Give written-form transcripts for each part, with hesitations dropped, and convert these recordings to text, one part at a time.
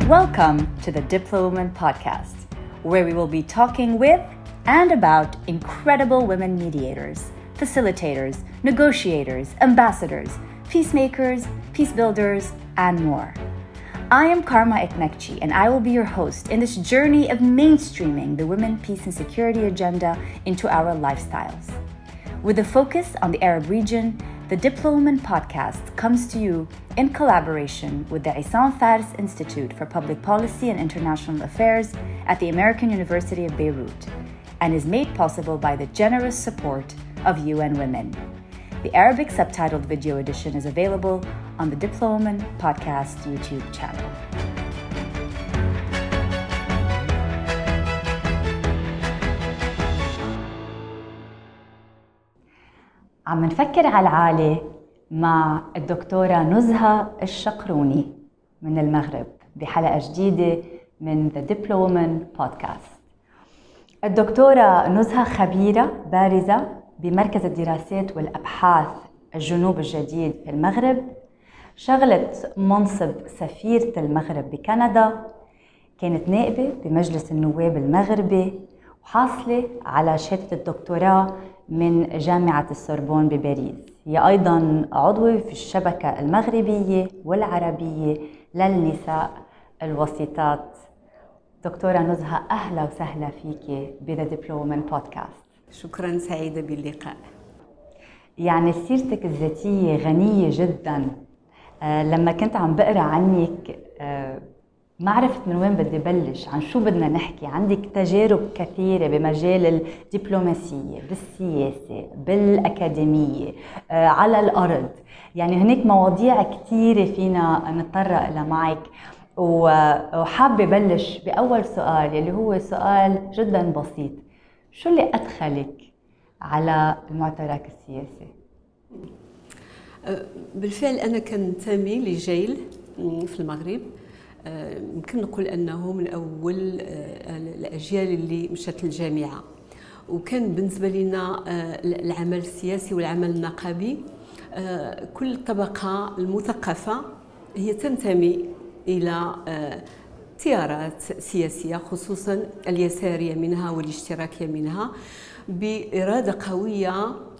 Welcome to the Diplowoman podcast, where we will be talking with and about incredible women mediators, facilitators, negotiators, ambassadors, peacemakers, peace builders, and more. I am Karma Ekmekci, and I will be your host in this journey of mainstreaming the women, peace, and security agenda into our lifestyles. With a focus on the Arab region, the Diplowoman podcast comes to you in collaboration with the Issam Fares Institute for Public Policy and International Affairs at the American University of Beirut, and is made possible by the generous support of UN Women. The Arabic subtitled video edition is available on the Diplowoman podcast YouTube channel. عم نفكر على العالي مع الدكتورة نزهة الشقروني من المغرب بحلقة جديدة من The Diplowoman podcast. الدكتورة نزهة خبيرة بارزة بمركز الدراسات والأبحاث الجنوب الجديد في المغرب، شغلت منصب سفيرة المغرب بكندا، كانت نائبة بمجلس النواب المغربي، وحاصلة على شهادة الدكتوراه من جامعة السوربون بباريس. هي أيضاً عضوة في الشبكة المغربية والعربية للنساء الوسيطات. دكتورة نزهة، أهلا وسهلا فيك بذا دبلوومن بودكاست. شكراً، سعيدة باللقاء. يعني سيرتك الذاتية غنية جداً. لما كنت عم بقرأ عنك ما عرفت من وين بدي بلش، عن شو بدنا نحكي. عندك تجارب كثيرة بمجال الدبلوماسية، بالسياسة، بالأكاديمية، على الأرض. يعني هناك مواضيع كثيرة فينا نتطرق لها معك، وحابة بلش بأول سؤال اللي هو سؤال جدا بسيط. شو اللي أدخلك على المعترك السياسي؟ بالفعل أنا كنتمي لجيل في المغرب، يمكن نقول أنه من أول الأجيال اللي مشت الجامعة، وكان بالنسبة لنا العمل السياسي والعمل النقابي كل الطبقة المثقفة هي تنتمي إلى تيارات سياسية، خصوصا اليسارية منها والاشتراكية منها، بإرادة قوية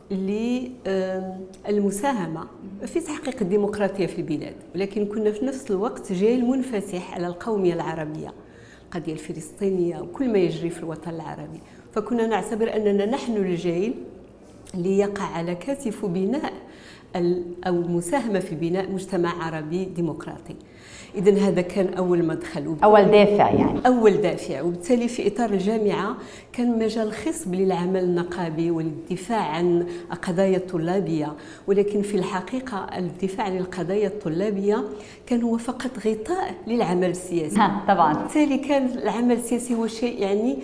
للمساهمة في تحقيق الديمقراطية في البلاد. ولكن كنا في نفس الوقت جيل منفتح على القومية العربية، القضية الفلسطينية وكل ما يجري في الوطن العربي. فكنا نعتبر أننا نحن الجيل اللي يقع على كتف بناء أو المساهمة في بناء مجتمع عربي ديمقراطي. إذن هذا كان أول مدخل، أول دافع، يعني أول دافع. وبالتالي في إطار الجامعة كان مجال خصب للعمل النقابي والدفاع عن القضايا الطلابية، ولكن في الحقيقة الدفاع عن القضايا الطلابية كان هو فقط غطاء للعمل السياسي. طبعا. بالتالي كان العمل السياسي هو شيء يعني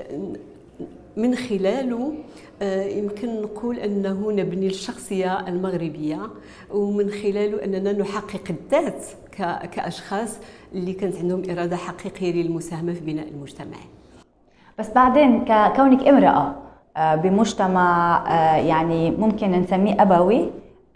من خلاله يمكن نقول أنه نبني الشخصية المغربية، ومن خلاله أننا نحقق الذات كأشخاص اللي كانت عندهم إرادة حقيقية للمساهمة في بناء المجتمع. بس بعدين كونك امرأة بمجتمع يعني ممكن نسميه أبوي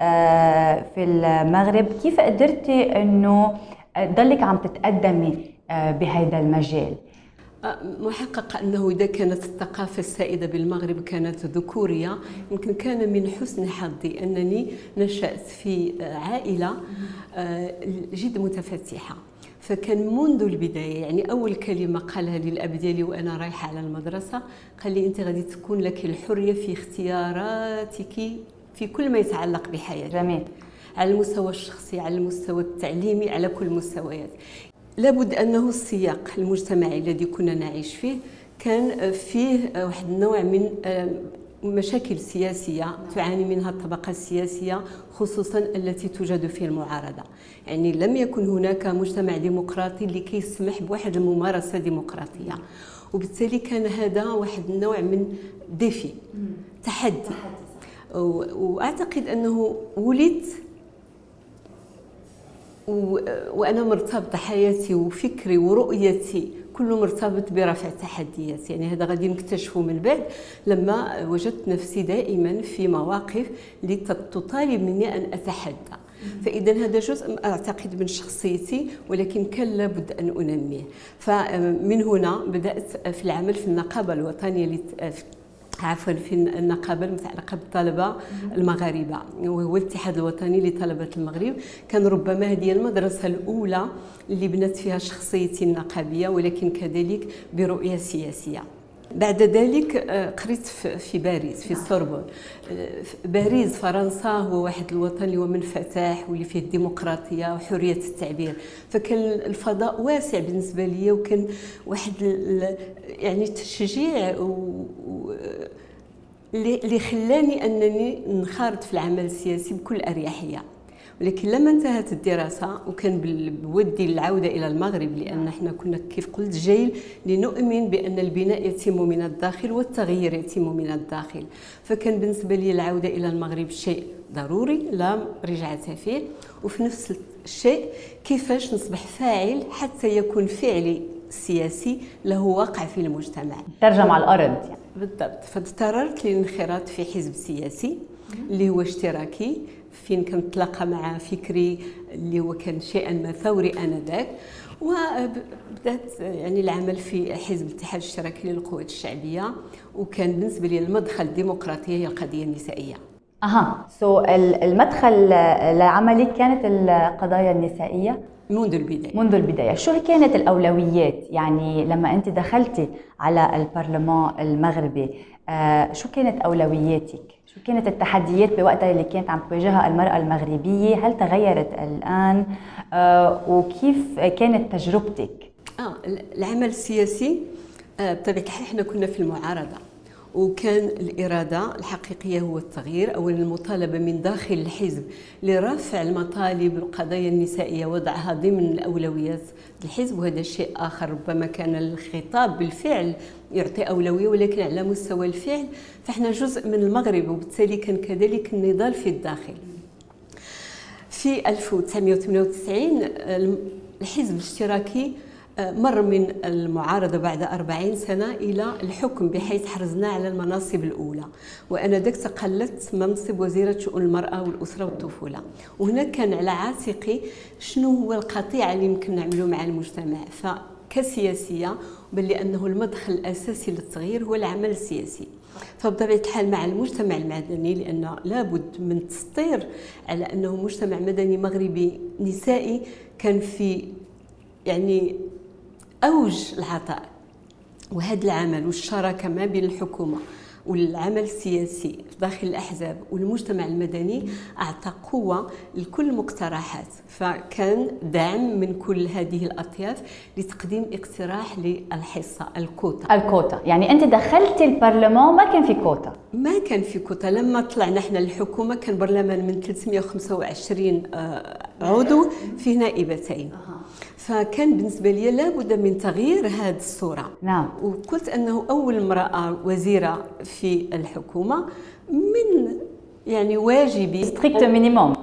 في المغرب، كيف قدرتي أنه تضلك عم تتقدمي بهذا المجال؟ محقق أنه إذا كانت الثقافة السائدة بالمغرب كانت ذكورية، يمكن كان من حسن حظي أنني نشأت في عائلة جد متفتحة. فكان منذ البداية، يعني أول كلمة قالها لي الأب ديالي وأنا رايحة على المدرسة، قال لي أنت غادي تكون لك الحرية في اختياراتك في كل ما يتعلق بحياتك. جميل. على المستوى الشخصي، على المستوى التعليمي، على كل المستويات. لابد أنه السياق المجتمعي الذي كنا نعيش فيه كان فيه واحد النوع من مشاكل سياسية تعاني منها الطبقة السياسية، خصوصا التي توجد في المعارضة. يعني لم يكن هناك مجتمع ديمقراطي لكي يسمح بواحد الممارسة ديمقراطية، وبالتالي كان هذا واحد النوع من ديفي، تحدي. وأعتقد أنه ولدت وأنا مرتبطة، حياتي وفكري ورؤيتي كله مرتبط برفع التحديات. يعني هذا غادي نكتشفه من بعد لما وجدت نفسي دائما في مواقف لتطالب مني أن أتحدى. فإذا هذا جزء أعتقد من شخصيتي، ولكن كان لابد أن أنميه. فمن هنا بدأت في العمل في النقابة الوطنية في النقابة المتعلقة بالطلبة المغاربة، وهو الاتحاد الوطني لطلبة المغرب. كان ربما هذه المدرسة الأولى اللي بنت فيها شخصيتي النقابية، ولكن كذلك برؤية سياسية. بعد ذلك قريت في باريس في السوربون. باريس فرنسا هو واحد الوطن اللي هو منفتح واللي فيه الديمقراطيه وحريه التعبير، فكان الفضاء واسع بالنسبه لي، وكان واحد يعني تشجيع اللي خلاني انني نخرط في العمل السياسي بكل اريحيه. ولكن لما انتهت الدراسة وكان بودي العودة إلى المغرب، لأن احنا كنا كيف قلت جيل لنؤمن بأن البناء يتم من الداخل والتغيير يتم من الداخل، فكان بالنسبة لي العودة إلى المغرب شيء ضروري لا رجعة فيه. وفي نفس الشيء كيفاش نصبح فاعل حتى يكون فعلي السياسي له وقع في المجتمع، ترجم على الأرض بالضبط. فاضطررت للانخراط في حزب سياسي اللي هو اشتراكي، فين كنتلاقى مع فكري اللي هو كان شيئا ما ثوري انذاك، وبدات يعني العمل في حزب الاتحاد الاشتراكي للقوات الشعبيه، وكان بالنسبه لي المدخل الديمقراطيه هي القضيه النسائيه. المدخل لعملك كانت القضايا النسائيه منذ البداية. شو كانت الأولويات؟ يعني لما أنت دخلتي على البرلمان المغربي شو كانت أولوياتك؟ شو كانت التحديات بوقتها اللي كانت عم تواجهها المرأة المغربية؟ هل تغيرت الآن؟ وكيف كانت تجربتك؟ العمل السياسي بطبيعة الحال احنا كنا في المعارضة، وكان الإرادة الحقيقية هو التغيير. أولا المطالبة من داخل الحزب لرفع المطالب القضايا النسائية، وضعها ضمن الأولويات الحزب، وهذا شيء آخر. ربما كان الخطاب بالفعل يعطي أولوية، ولكن على مستوى الفعل فإحنا جزء من المغرب، وبالتالي كان كذلك النضال في الداخل. في 1998 الحزب الاشتراكي مر من المعارضة بعد 40 سنة إلى الحكم، بحيث حرزنا على المناصب الأولى، وأنا ذاك تقلدت منصب وزيرة شؤون المرأة والأسرة والطفولة. وهنا كان على عاتقي شنو هو القطيعة اللي يمكن نعمله مع المجتمع. فكسياسية بل لأنه المدخل الأساسي للتغيير هو العمل السياسي. فبطبيعة الحال مع المجتمع المدني، لأن لابد من تسطير على أنه مجتمع مدني مغربي نسائي كان في يعني أوج العطاء، وهذا العمل والشراكة ما بين الحكومة والعمل السياسي داخل الأحزاب والمجتمع المدني أعطى قوة لكل المقترحات. فكان دعم من كل هذه الأطياف لتقديم اقتراح للحصة الكوتا. يعني أنت دخلتي البرلمان ما كان في كوتا؟ لما طلعنا احنا للحكومة كان برلمان من 325 عضو فيه نائبتين. فكان بالنسبة لي لابد من تغيير هذه الصورة. نعم. وقلت أنه أول امرأة وزيرة في الحكومة من يعني واجبي ستريكت مينيموم،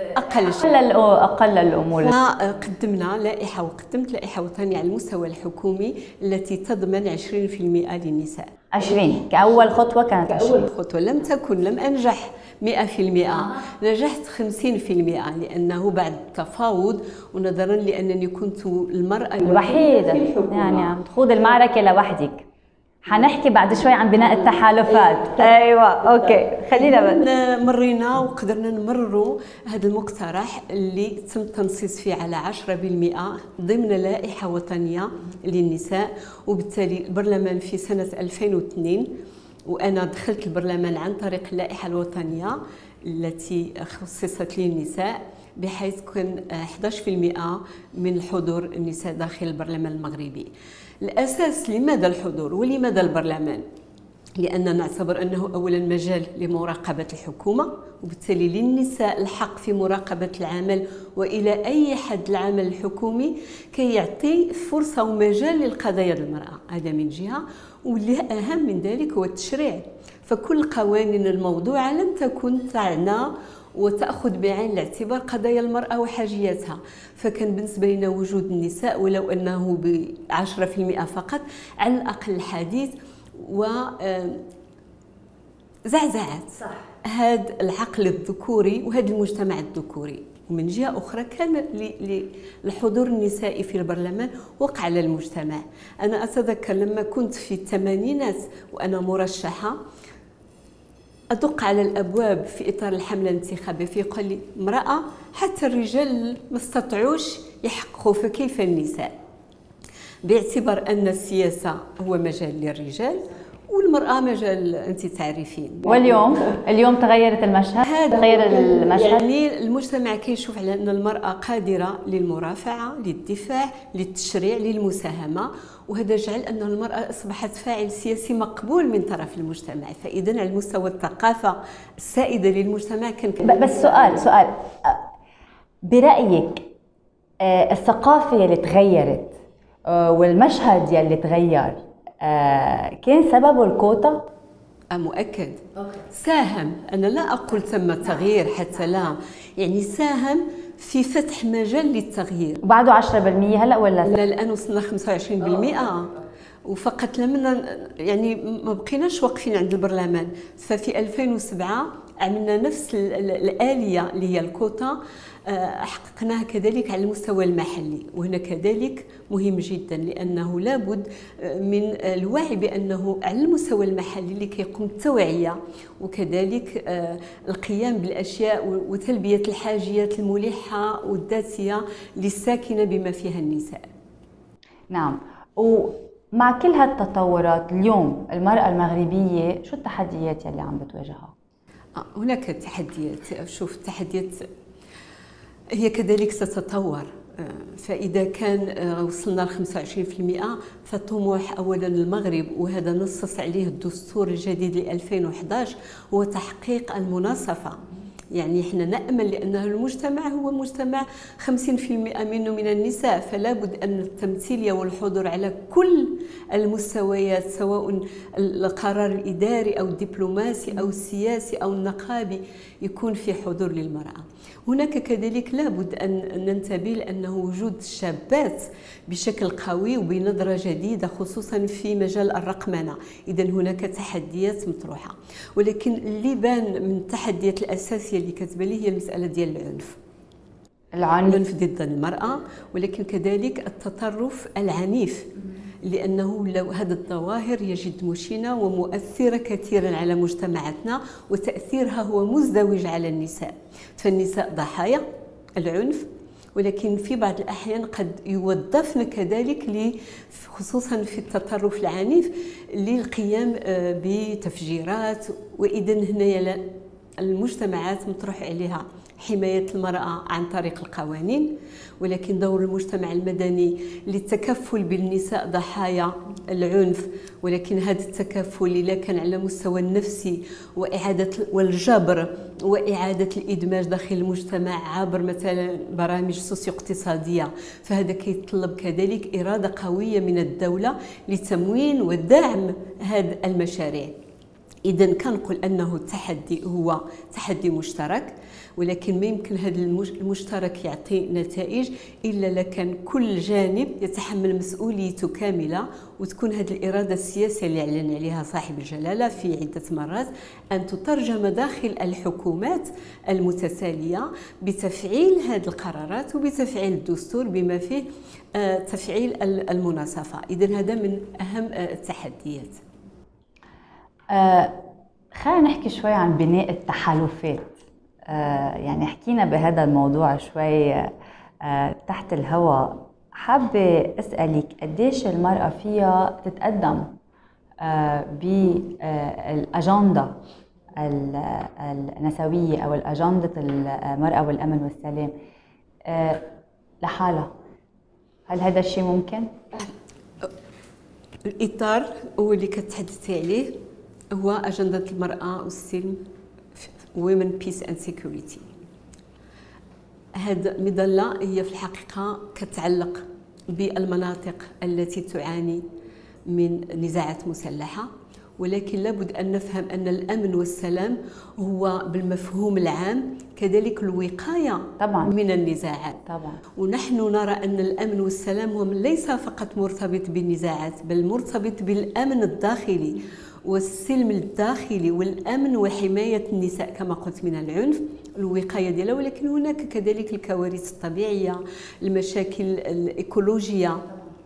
أقل الأمور. قدمنا لائحة، وقدمت لائحة وطنية على المستوى الحكومي التي تضمن 20% للنساء. 20 كأول خطوة كانت 20. أول خطوة لم أنجح 100%، نجحت 50%، لأنه بعد التفاوض ونظرا لأنني كنت المرأة الوحيدة يعني عم تخوض المعركة لوحدك. حنحكي بعد شوي عن بناء التحالفات. ايوه اوكي، خلينا مرينا وقدرنا نمرروا هذا المقترح اللي تم التنصيص فيه على 10% ضمن لائحة وطنية للنساء. وبالتالي البرلمان في سنة 2002، وأنا دخلت البرلمان عن طريق اللائحة الوطنية التي خصصت للنساء، بحيث كان 11% من حضور النساء داخل البرلمان المغربي. الأساس لماذا الحضور ولماذا البرلمان؟ لأننا نعتبر أنه أولا مجال لمراقبة الحكومة، وبالتالي للنساء الحق في مراقبة العمل وإلى أي حد العمل الحكومي، كي يعطي فرصة ومجال للقضايا المرأة. هذا من جهة، واللي أهم من ذلك هو التشريع. فكل القوانين الموضوعة لم تكن تعنى وتأخذ بعين الاعتبار قضايا المرأة وحاجياتها. فكان بالنسبة لنا وجود النساء ولو أنه ب10% فقط على الأقل الحديث وزعزعت هذا العقل الذكوري وهذا المجتمع الذكوري. ومن جهة أخرى كان الحضور النسائي في البرلمان وقع على المجتمع. أنا أتذكر لما كنت في الثمانينات وأنا مرشحة أدق على الأبواب في إطار الحملة الانتخابية فيقال لي امرأة، حتى الرجال ما استطاعوش يحققوا، فكيف النساء؟ باعتبار أن السياسة هو مجال للرجال والمرأة مجال أنت تعرفين. واليوم تغيرت المشهد، تغير المشهد. يعني المجتمع كيشوف على أن المرأة قادرة للمرافعة، للدفاع، للتشريع، للمساهمة، وهذا جعل أن المرأة أصبحت فاعل سياسي مقبول من طرف المجتمع. فإذا على المستوى الثقافة السائدة للمجتمع كان بس سؤال برأيك الثقافة اللي تغيرت والمشهد يلي تغير كان سببه الكوتا؟ مؤكد ساهم. أنا لا أقول تم تغيير، حتى لا، يعني ساهم في فتح مجال للتغيير. وبعده 10% هلا ولا؟ لا الآن وصلنا 25%. وفقط لمنا يعني ما بقيناش واقفين عند البرلمان. ففي 2007 عملنا نفس الآلية اللي هي الكوتا، حققناها كذلك على المستوى المحلي، وهنا كذلك مهم جدا لأنه لابد من الوعي بأنه على المستوى المحلي اللي كيقوم التوعية وكذلك القيام بالأشياء وتلبية الحاجيات الملحة والذاتية للساكنة بما فيها النساء. نعم. ومع كل هالتطورات اليوم المرأة المغربية شو التحديات يلي عم بتواجهها؟ هناك تحديات. شوف، التحديات هي كذلك ستتطور. فإذا كان وصلنا ل 25% فطموح أولا المغرب، وهذا نصص عليه الدستور الجديد ل 2011، هو تحقيق المناصفة. يعني احنا نأمل لأنه المجتمع هو مجتمع 50% منه من النساء، فلا بد أن التمثيلية والحضور على كل المستويات، سواء القرار الإداري أو الدبلوماسي أو السياسي أو النقابي، يكون في حضور للمرأة. هناك كذلك لا بد أن ننتبه لأنه وجود الشابات بشكل قوي وبنظرة جديدة خصوصا في مجال الرقمنة. إذن هناك تحديات مطروحة، ولكن اللي بان من التحديات الأساسية اللي كتبان لي هي المسألة ديال العنف ضد المرأة، ولكن كذلك التطرف العنيف، لأنه لو هذه الظواهر هي جد مشينة ومؤثرة كثيرا على مجتمعاتنا، وتأثيرها هو مزدوج على النساء. فالنساء ضحايا العنف، ولكن في بعض الأحيان قد يوظفن كذلك خصوصا في التطرف العنيف للقيام بتفجيرات. وإذن هنا المجتمعات مطروح عليها حماية المرأة عن طريق القوانين، ولكن دور المجتمع المدني للتكفل بالنساء ضحايا العنف، ولكن هذا التكفل إذا كان على مستوى النفسي وإعادة والجبر وإعادة الإدماج داخل المجتمع عبر مثلا برامج سوسيو اقتصادية، فهذا كيتطلب كذلك إرادة قوية من الدولة لتموين ودعم هذه المشاريع. إذن كنقول أنه التحدي هو تحدي مشترك، ولكن ما يمكن هذا المشترك يعطي نتائج إلا لكان كل جانب يتحمل مسؤوليته كاملة، وتكون هذه الإرادة السياسية اللي أعلن عليها صاحب الجلالة في عدة مرات أن تترجم داخل الحكومات المتتالية بتفعيل هذه القرارات وبتفعيل الدستور بما فيه تفعيل المناصفة. إذن هذا من أهم التحديات. خلينا نحكي شوي عن بناء التحالفات. يعني حكينا بهذا الموضوع شوي تحت الهواء. حابة أسألك قديش المرأة فيها تتقدم بالأجندة النسوية أو الأجندة المرأة والأمن والسلام لحالها؟ هل هذا الشيء ممكن؟ الإطار هو اللي كتحدثي عليه هو أجندة المرأة والسلم Women Peace and Security. هذا مظلة هي في الحقيقة كتعلق بالمناطق التي تعاني من نزاعات مسلحة، ولكن لابد أن نفهم أن الأمن والسلام هو بالمفهوم العام كذلك الوقاية طبعاً من النزاعات. طبعاً. ونحن نرى أن الأمن والسلام هو ليس فقط مرتبط بالنزاعات، بل مرتبط بالأمن الداخلي والسلم الداخلي والأمن وحماية النساء كما قلت من العنف الوقاية ديالها، ولكن هناك كذلك الكوارث الطبيعية، المشاكل الإيكولوجية،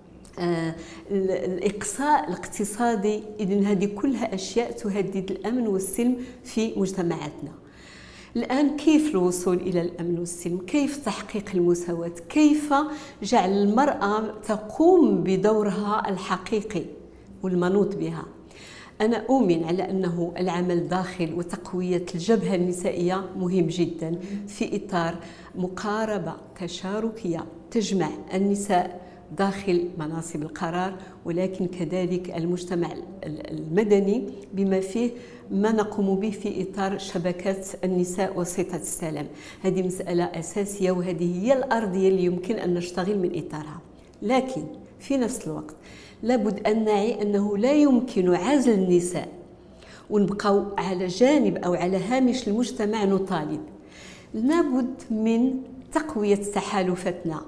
الإقصاء الاقتصادي. إذن هذه كلها أشياء تهدد الأمن والسلم في مجتمعاتنا. الآن كيف الوصول إلى الأمن والسلم؟ كيف تحقيق المساواة؟ كيف جعل المرأة تقوم بدورها الحقيقي والمنوط بها؟ أنا أؤمن على أنه العمل داخل وتقوية الجبهة النسائية مهم جدا في إطار مقاربة تشاركية تجمع النساء داخل مناصب القرار، ولكن كذلك المجتمع المدني بما فيه ما نقوم به في إطار شبكات النساء وسيطة السلام. هذه مسألة أساسية، وهذه هي الأرضية اللي يمكن أن نشتغل من إطارها. لكن في نفس الوقت لابد أن نعي أنه لا يمكن عزل النساء ونبقوا على جانب أو على هامش المجتمع نطالب. لابد من تقوية تحالفاتنا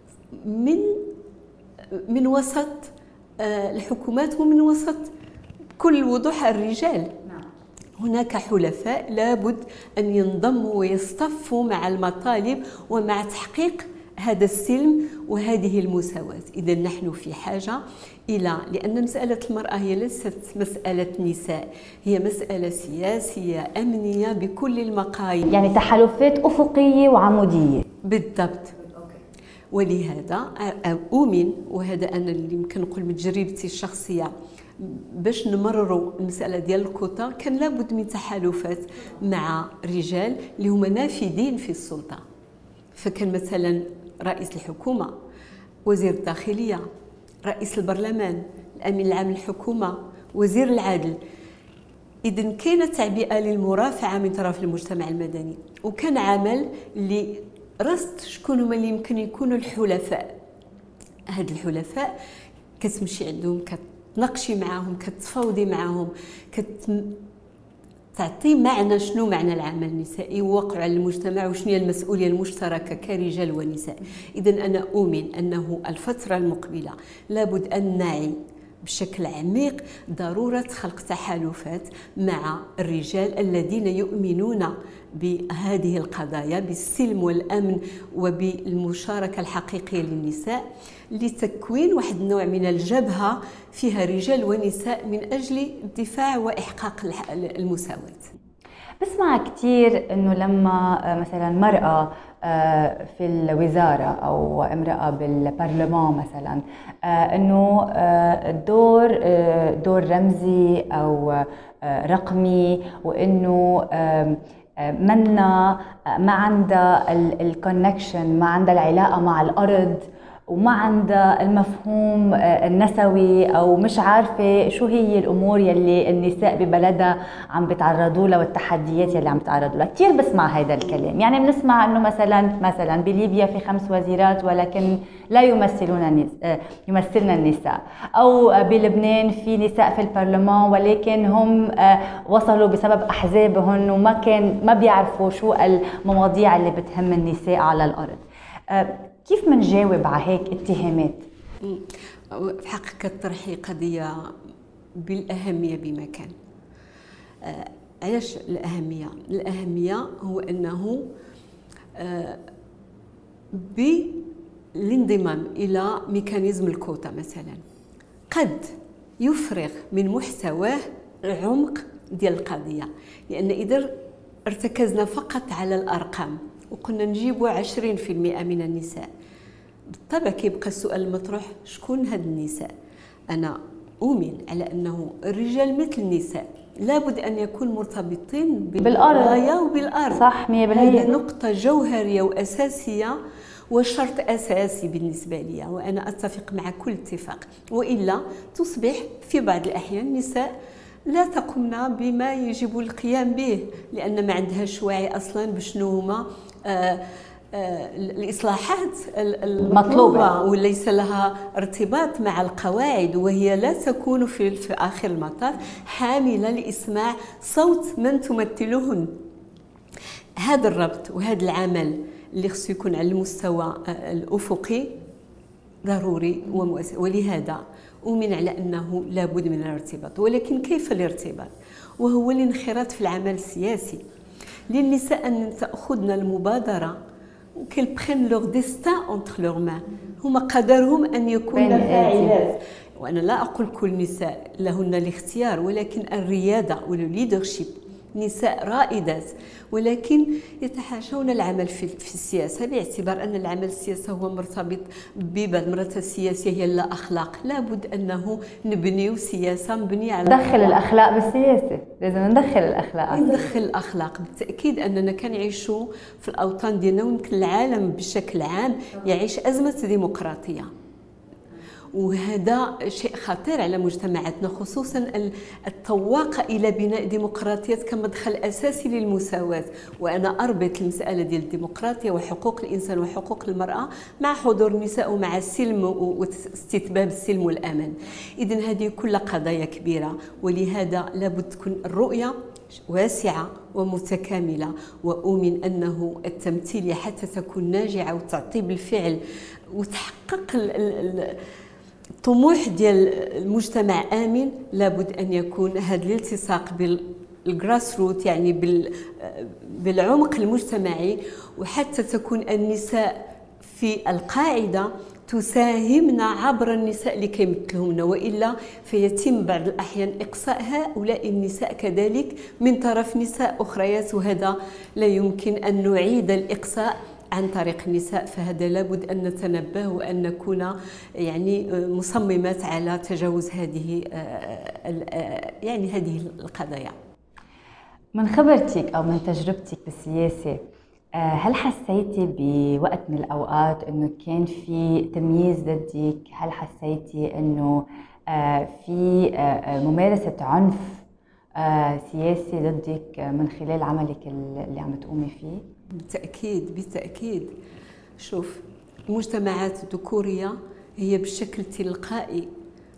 من وسط الحكومات ومن وسط بكل وضوح الرجال. هناك حلفاء لابد أن ينضموا ويصطفوا مع المطالب ومع تحقيق هذا السلم وهذه المساواة. إذا نحن في حاجة لأن مسألة المرأة هي ليست مسألة نساء، هي مسألة سياسية أمنية بكل المقاييس، يعني تحالفات أفقية وعمودية بالضبط. ولهذا أؤمن، وهذا أنا اللي يمكن نقول من تجربتي الشخصية، باش نمرروا المسألة ديال الكوتا كان لابد من تحالفات مع رجال اللي هما نافذين في السلطة. فكان مثلا رئيس الحكومة، وزير الداخلية، رئيس البرلمان، الأمين العام للحكومة، وزير العدل. إذن كاينة تعبئة للمرافعة من طرف المجتمع المدني، وكان عمل لرصد شكون هما اللي يمكن يكونوا الحلفاء. هاد الحلفاء كتمشي عندهم، كتناقشي معاهم، كتفاوضي معاهم، تعطي معنى شنو معنى العمل النسائي ووقع على المجتمع وشنو هي المسؤوليه المشتركه كرجال ونساء. اذا انا اؤمن انه الفتره المقبله لابد ان نعي بشكل عميق ضروره خلق تحالفات مع الرجال الذين يؤمنون بهذه القضايا، بالسلم والامن وبالمشاركه الحقيقيه للنساء، لتكوين واحد النوع من الجبهه فيها رجال ونساء من اجل الدفاع واحقاق المساواه. بسمع كثير انه لما مثلا مرأة في الوزارة او امرأة بالبرلمان مثلا، انه دور رمزي او رقمي، وانه ما عندها الكونكشن، ما عندها العلاقة مع الأرض، وما عندها المفهوم النسوي، أو مش عارفة شو هي الأمور يلي النساء ببلدها عم بتعرضوا لها والتحديات يلي عم بتعرضوا لها. كتير بسمع هذا الكلام، يعني بنسمع أنه مثلا بليبيا في 5 وزيرات ولكن لا يمثلن النساء، أو بلبنان في نساء في البرلمان ولكن هم وصلوا بسبب أحزابهم وما بيعرفوا شو المواضيع اللي بتهم النساء على الأرض. كيف منجاوب على هيك اتهامات؟ بحق كطرحي قضية بالأهمية بمكان. علاش الأهمية؟ الأهمية هو أنه بالانضمام إلى ميكانيزم الكوتا مثلا قد يفرغ من محتواه العمق ديال القضية، لأن إذا ارتكزنا فقط على الأرقام وقلنا نجيبوا 20% من النساء، بالطبع كيبقى السؤال المطروح شكون هاد النساء؟ أنا أؤمن على أنه الرجال مثل النساء لابد أن يكون مرتبطين بالغاية وبالأرض. صح 100%. هذه نقطة جوهرية وأساسية وشرط أساسي بالنسبة لي، وأنا أتفق مع كل اتفاق، وإلا تصبح في بعض الأحيان النساء لا تقمنا بما يجب القيام به، لأن ما عندهاش وعي أصلا بشنو هما الإصلاحات المطلوبة، وليس لها ارتباط مع القواعد، وهي لا تكون في آخر المطاف حاملة لإسماع صوت من تمثلهن. هذا الربط وهذا العمل اللي خصو يكون على المستوى الأفقي ضروري ومؤثر، ولهذا أؤمن على أنه لابد من الارتباط. ولكن كيف الارتباط؟ وهو الانخراط في العمل السياسي. للنساء أن تأخذن المبادرة qu'elles prennent leur destin entre leurs mains. هما قدرهم أن يكون فاعلات. وأنا لا أقول كل النساء لهن الاختيار، ولكن الريادة والليدرشيب، نساء رائدات ولكن يتحاشون العمل في السياسة، باعتبار أن العمل السياسي هو مرتبط بالمرأة السياسية هي لا أخلاق. لابد أنه نبنيو سياسة مبنية على ندخل الأخلاق بالسياسة، لازم ندخل الأخلاق بالتأكيد. أننا كنعيشوا في الأوطان ديالنا ويمكن العالم بشكل عام يعيش أزمة ديمقراطية، وهذا شيء خطير على مجتمعاتنا، خصوصا الطواقة إلى بناء ديمقراطيات كمدخل أساسي للمساواة. وأنا أربط المسألة ديال الديمقراطية وحقوق الإنسان وحقوق المرأة مع حضور النساء ومع السلم واستتباب السلم والأمان. إذن هذه كلها قضايا كبيرة، ولهذا لابد تكون الرؤية واسعة ومتكاملة. وأؤمن أنه التمثيلية حتى تكون ناجعة وتعطي بالفعل وتحقق الطموح ديال المجتمع آمن، لابد أن يكون هذا الالتصاق بالجراس روت، يعني بالعمق المجتمعي، وحتى تكون النساء في القاعدة تساهمنا عبر النساء اللي كيمثلهمنا، وإلا فيتم بعض الأحيان إقصاء هؤلاء النساء كذلك من طرف نساء أخريات، وهذا لا يمكن أن نعيد الإقصاء عن طريق النساء. فهذا لابد أن نتنبه وأن نكون يعني مصممات على تجاوز هذه القضايا. من خبرتك أو من تجربتك بالسياسة، هل حسيتي بوقت من الأوقات أنه كان في تمييز ضدك؟ هل حسيتي أنه في ممارسة عنف سياسي ضدك من خلال عملك اللي عم تقومي فيه؟ بالتأكيد. شوف، المجتمعات الذكورية هي بشكل تلقائي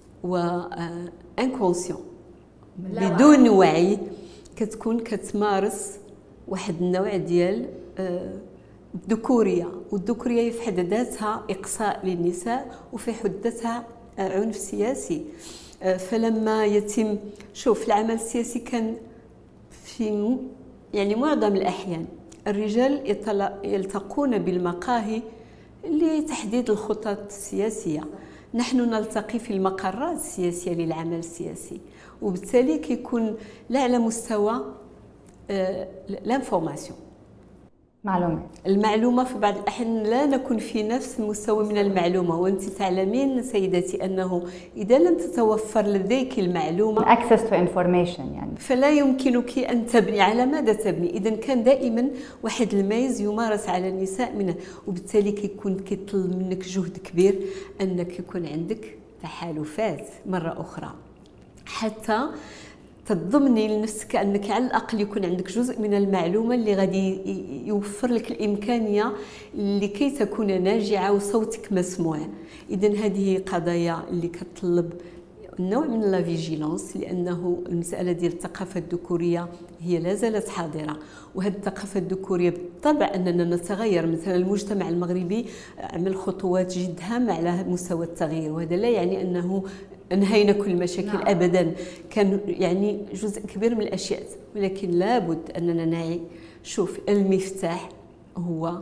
وانكونسيون بدون وعي كتكون كتمارس واحد النوع ديال الذكورية، والذكورية في حد ذاتها إقصاء للنساء وفي حد ذاتها عنف سياسي. فلما يتم العمل السياسي كان في يعني معظم الأحيان الرجال يلتقون بالمقاهي لتحديد الخطط السياسية، نحن نلتقي في المقرات السياسية للعمل السياسي، وبالتالي كيكون لا على مستوى لانفورماسيون، المعلومة في بعض الأحيان لا نكون في نفس المستوى من المعلومة. وأنت تعلمين سيدتي أنه إذا لم تتوفر لديك المعلومة access to information يعني فلا يمكنك أن تبني. على ماذا تبني؟ إذن كان دائما واحد الميز يمارس على النساء منه، وبالتالي كيطلب منك جهد كبير أنك يكون عندك تحالفات مرة أخرى حتى تضمني لنفسك أنك على الأقل يكون عندك جزء من المعلومة اللي غادي يوفر لك الإمكانية لكي تكون ناجعة وصوتك مسموع. إذن هذه قضايا اللي كتطلب نوع من لا فيجيلانس، لأنه المسألة ديال الثقافة الذكورية هي لا زالت حاضرة، وهذه الثقافة الذكورية بالطبع أننا نتغير. مثلا المجتمع المغربي عمل خطوات جد هامة على مستوى التغيير، وهذا لا يعني أنه انهينا كل المشاكل ابدا، كان يعني جزء كبير من الاشياء، ولكن لابد اننا نعي. شوف، المفتاح هو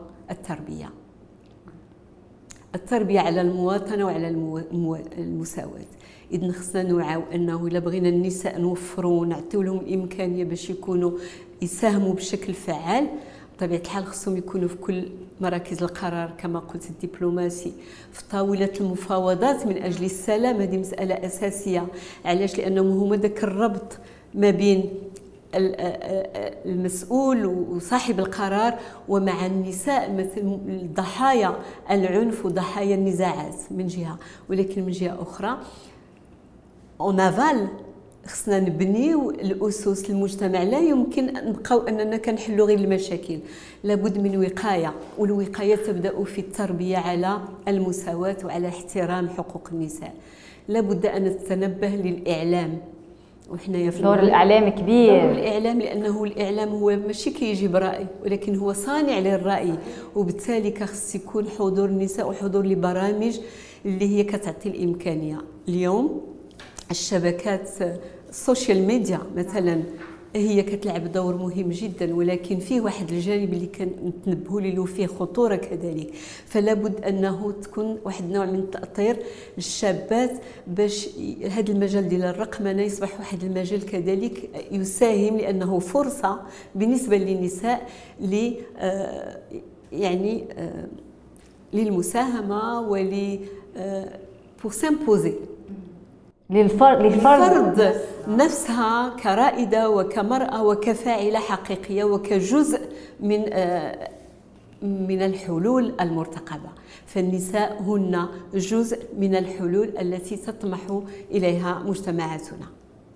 التربيه على المواطنه وعلى المساواه. اذا خصنا نوعوا انه الا بغينا النساء نوفروا ونعطيو لهم الامكانيه باش يكونوا يساهموا بشكل فعال، بطبيعة الحال خصهم يكونوا في كل مراكز القرار كما قلت، الدبلوماسي، في طاولة المفاوضات من أجل السلام. هذه مسألة أساسية. علاش؟ لأنهم هما ذاك الربط ما بين المسؤول وصاحب القرار ومع النساء مثل ضحايا العنف وضحايا النزاعات من جهة، ولكن من جهة أخرى اونافال خصنا نبنيو الاسس المجتمع. لا يمكن نبقاو اننا كنحلوا غير المشاكل، لابد من وقايه، والوقايه تبدا في التربيه على المساواه وعلى احترام حقوق النساء. لابد ان نتنبه للاعلام، وحنايا في دور الاعلام كبير. دور الاعلام لانه الاعلام هو ماشي كيجي براي، ولكن هو صانع للراي، وبالتالي كخص يكون حضور النساء وحضور لبرامج اللي هي كتعطي الامكانيه. اليوم الشبكات السوشيال ميديا مثلا هي كتلعب دور مهم جدا، ولكن فيه واحد الجانب اللي كنتنبهوا له فيه خطوره كذلك. فلا بد انه تكون واحد النوع من التاطير للشابات باش هذا المجال ديال الرقمنه يصبح واحد المجال كذلك يساهم، لانه فرصه بالنسبه للنساء يعني للمساهمه pour s'imposer، لفرض نفسها كرائدة وكمرأة وكفاعلة حقيقية وكجزء من الحلول المرتقبة. فالنساء هن جزء من الحلول التي تطمح إليها مجتمعاتنا.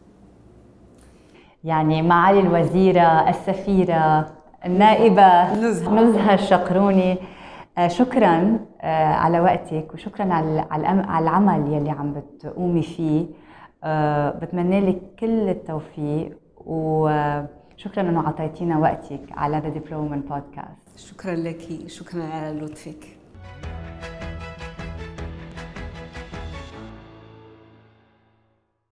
يعني معالي الوزيرة، السفيرة، النائبة نزهة الشقروني، شكرا على وقتك، وشكرا على العمل يلي عم بتقومي فيه. بتمنى لك كل التوفيق، وشكرا انه اعطيتينا وقتك على The Diplomat Podcast. شكرا لك، شكرا على لطفك.